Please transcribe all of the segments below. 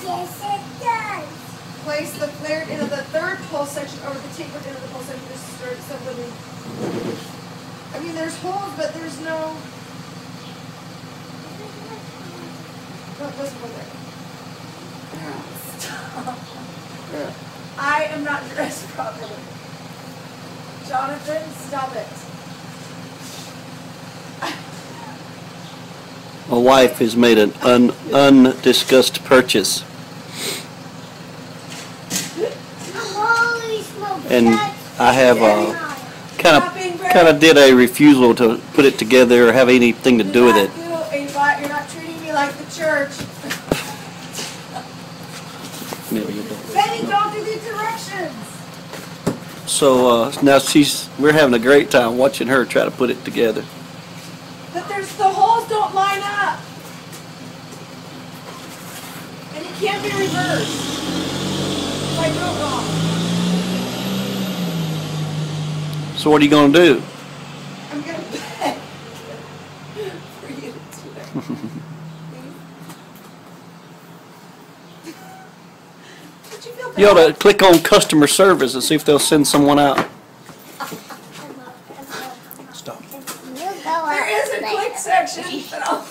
Yes, it does. Place the flared end of the third pole section over the tapered end of the pole section. Just start somebody. I mean, there's holes, but there's no. No, it doesn't go there. Stop. I am not dressed properly. Jonathan, stop it. My wife has made an undiscussed purchase. Holy smokes. And I have kind of did a refusal to put it together or have anything to do with it. You're not treating me like the church. Betty, don't do the directions. So now we're having a great time watching her try to put it together. But the holes don't line up. And it can't be reversed. If I do it wrong. So what are you going to do? I'm going to beg for you to do it. Don't you feel bad? You ought to click on customer service and see if they'll send someone out. Stop. There is a click section, but I'll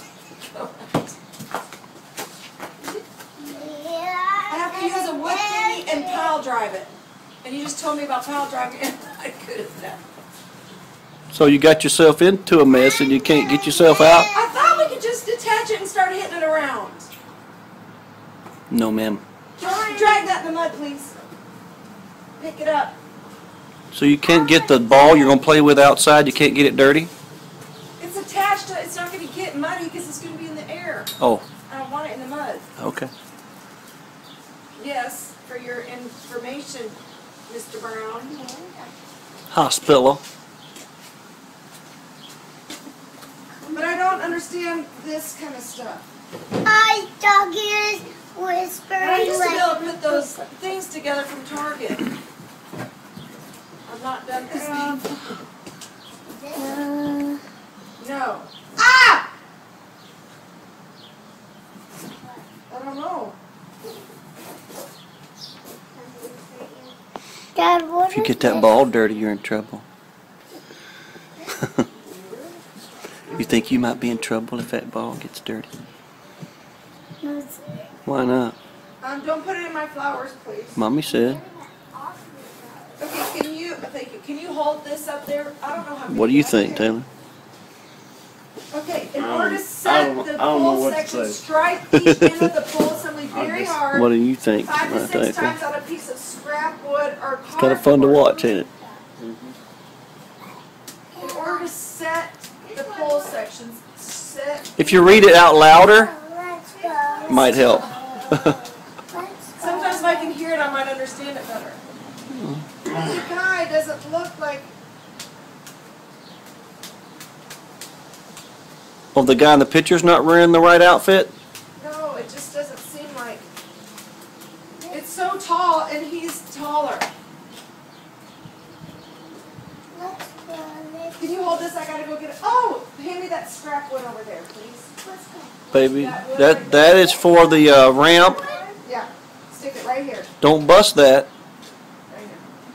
I have to use a wood thingy and pile drive it. And you just told me about pile driving and I could have done. So you got yourself into a mess and you can't get yourself out? I thought we could just detach it and start hitting it around. No, ma'am. Don't drag that in the mud, please. Pick it up. So you can't get the ball you're going to play with outside? You can't get it dirty? It's attached to, it's not going to get muddy because it's going to be in the air. Oh. I don't want it in the mud. Okay. Yes, for your information, Mr. Brown. Hospital. But I don't understand this kind of stuff. My dog is whispering. I used to be able to put those things together from Target. I'm not done this No. Ah! I don't know. Dad, what If you get that ball dirty, you're in trouble. You think you might be in trouble if that ball gets dirty? Why not? Don't put it in my flowers, please. Mommy said. Okay, thank you. Can you hold this up there? I don't know how. What do you think, Taylor? Okay, in order to set the pole section, strike each end of the pole assembly very hard. What do you think? 5 to 6 times on a piece of scrap wood or cardboard. It's kind of fun to watch, ain't it? In order to set the pole sections, If you read it out louder, it might help. Sometimes if I can hear it, I might understand it better. The guy doesn't look like. Well, the guy in the picture's not wearing the right outfit? No, it just doesn't seem like. It's so tall, and he's taller. Can you hold this? I gotta go get it. Oh, hand me that scrap wood over there, please. Baby, that is for the ramp. Yeah, stick it right here. Don't bust that. Right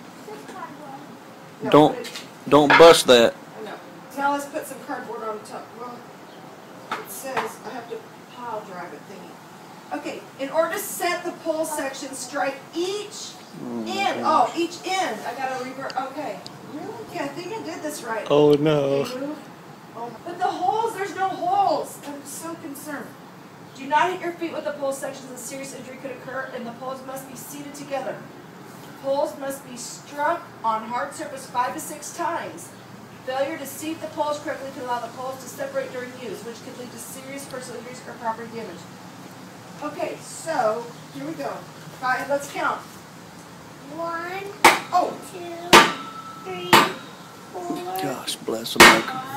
here. No, Don't bust that. No. Now let's put some cardboard on top. Well, it says I have to pile drive it thingy. Okay, in order to set the pole section, strike each end. Oh, each end. I gotta revert. Okay. Really? Yeah, I think I did this right. Oh no. Oh, but the holes, there's no holes. I'm so concerned. Do not hit your feet with the pole sections, as serious injury could occur, and the poles must be seated together. Poles must be struck on hard surface 5 to 6 times. Failure to seat the poles correctly can allow the poles to separate during use, which could lead to serious personal injuries or property damage. Okay, so here we go. 5. Let's count. 1, Oh. 2, 3, 4. Gosh, bless America. 5.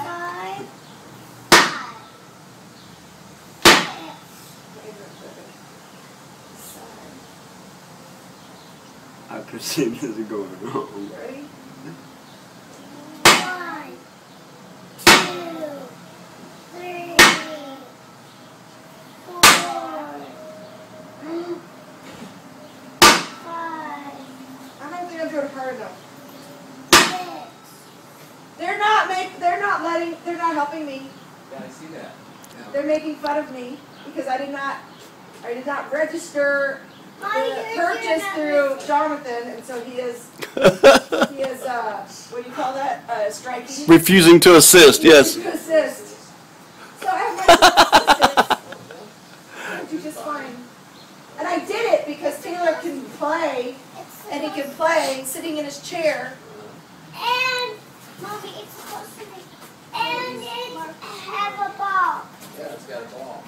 I could see this is going wrong. Ready? 1, 2, 3, 4, They're not helping me. Yeah, I see that. Yeah. They're making fun of me because I did not register Mommy, the you're purchase gonna- through Jonathan, and so he is what do you call that? Striking. Refusing to assist, yes. To assist. So I have my assist. I do just fine. And I did it because Taylor can play, and he can play sitting in his chair. And, Mommy, it's supposed to be, and it have a ball. Yeah, it's got a ball.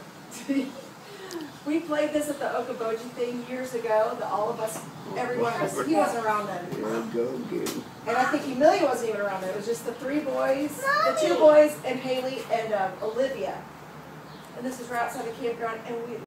We played this at the Okoboji thing years ago. All of us, every one of us. He wasn't around then. Here we go again. And I think Emilia wasn't even around then. It was just the 3 boys, the 2 boys, and Haley and Olivia. And this was right outside the campground, and we